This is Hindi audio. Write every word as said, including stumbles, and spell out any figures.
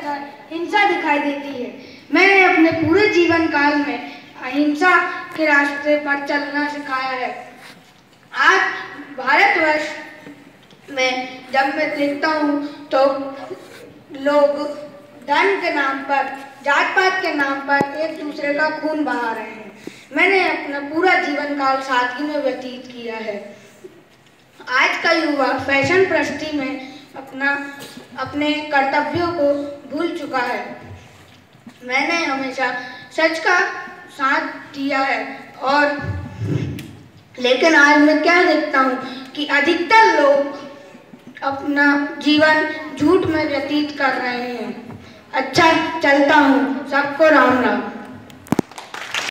अंदर हिंसा दिखाई देती है। मैंने अपने पूरे जीवन काल में अहिंसा के रास्ते पर चलना सिखाया है। आज भारतवर्ष में जब मैं देखता हूँ तो लोग धन के नाम पर, जात पात के नाम पर एक दूसरे का खून बहा रहे हैं। मैंने अपना पूरा जीवन काल सादगी में व्यतीत किया है। आज का युवा फैशन प्रस्ती में अपना अपने कर्तव्यों को भूल चुका है। मैंने हमेशा सच का साथ दिया है और लेकिन आज मैं क्या देखता हूँ कि अधिकतर लोग अपना जीवन झूठ में व्यतीत कर रहे हैं। अच्छा, चलता हूँ। सबको राम राम।